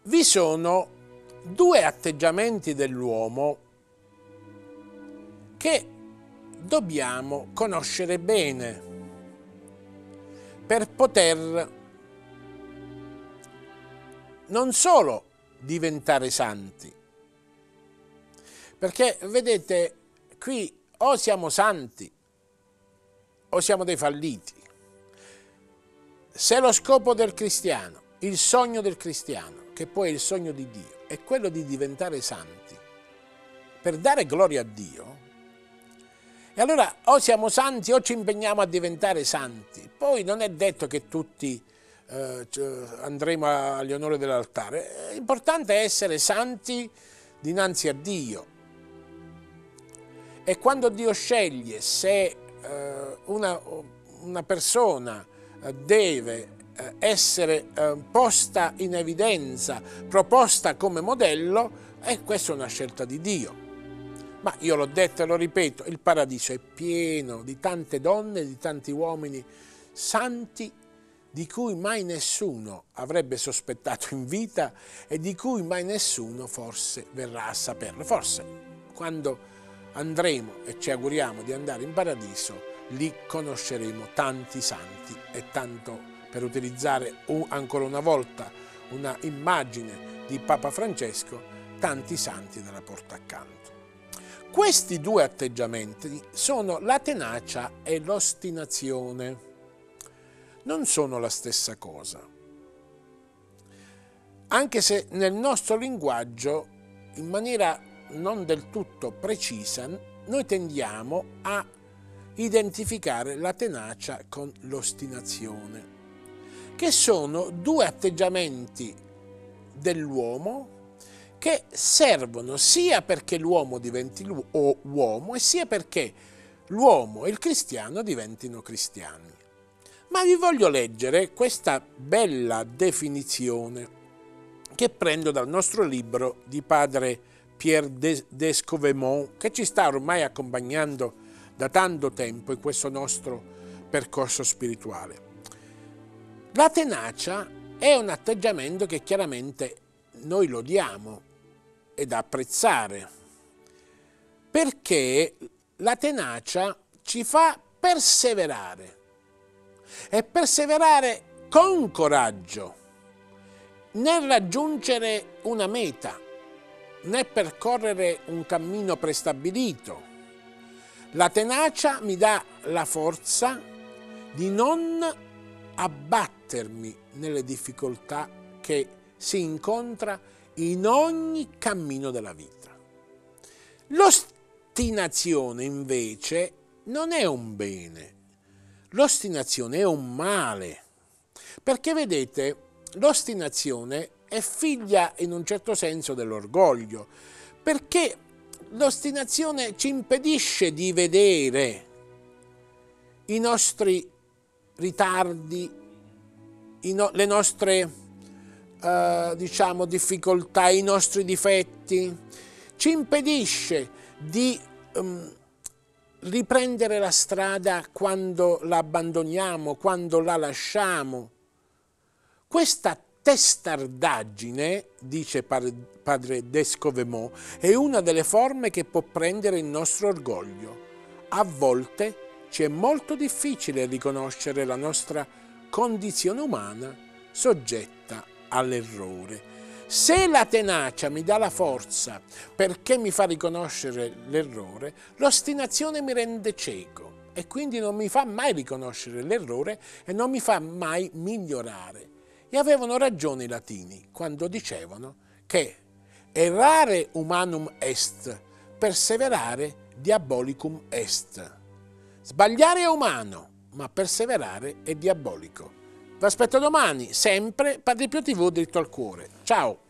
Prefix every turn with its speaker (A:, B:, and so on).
A: Vi sono due atteggiamenti dell'uomo che dobbiamo conoscere bene per poter non solo diventare santi, perché vedete qui o siamo santi o siamo dei falliti. Se lo scopo del cristiano, il sogno del cristiano, che poi è il sogno di Dio, è quello di diventare santi per dare gloria a Dio, e allora o siamo santi o ci impegniamo a diventare santi. Poi non è detto che tutti andremo agli onori dell'altare. L'importante è essere santi dinanzi a Dio. E quando Dio sceglie se una persona deve essere posta in evidenza, proposta come modello, questa è una scelta di Dio. Ma io l'ho detto e lo ripeto, il paradiso è pieno di tante donne, di tanti uomini santi di cui mai nessuno avrebbe sospettato in vita e di cui mai nessuno forse verrà a saperlo. Forse quando andremo, e ci auguriamo di andare in paradiso, lì conosceremo tanti santi e tanto, per utilizzare ancora una volta una immagine di Papa Francesco, tanti santi dalla porta accanto. Questi due atteggiamenti sono la tenacia e l'ostinazione. Non sono la stessa cosa, anche se nel nostro linguaggio, in maniera non del tutto precisa, noi tendiamo a identificare la tenacia con l'ostinazione, che sono due atteggiamenti dell'uomo che servono sia perché l'uomo diventi uomo e sia perché l'uomo e il cristiano diventino cristiani. Ma vi voglio leggere questa bella definizione che prendo dal nostro libro di padre Pierre d'Escoveumont, che ci sta ormai accompagnando da tanto tempo in questo nostro percorso spirituale. La tenacia è un atteggiamento che chiaramente noi lodiamo ed da apprezzare, perché la tenacia ci fa perseverare, e perseverare con coraggio nel raggiungere una meta, nel percorrere un cammino prestabilito. La tenacia mi dà la forza di non abbattermi nelle difficoltà che si incontra in ogni cammino della vita. L'ostinazione invece non è un bene. L'ostinazione è un male, perché vedete, l'ostinazione è figlia in un certo senso dell'orgoglio, perché l'ostinazione ci impedisce di vedere i nostri ritardi, le nostre difficoltà, i nostri difetti, ci impedisce di riprendere la strada quando la abbandoniamo, quando la lasciamo. Questa testardaggine, dice padre d'Escoveumont, è una delle forme che può prendere il nostro orgoglio. A volte ci è molto difficile riconoscere la nostra condizione umana soggetta all'errore. Se la tenacia mi dà la forza perché mi fa riconoscere l'errore, l'ostinazione mi rende cieco e quindi non mi fa mai riconoscere l'errore e non mi fa mai migliorare. E avevano ragione i latini quando dicevano che errare humanum est, perseverare diabolicum est. Sbagliare è umano, ma perseverare è diabolico. Vi aspetto domani, sempre Padre Pio TV, dritto al cuore. Ciao!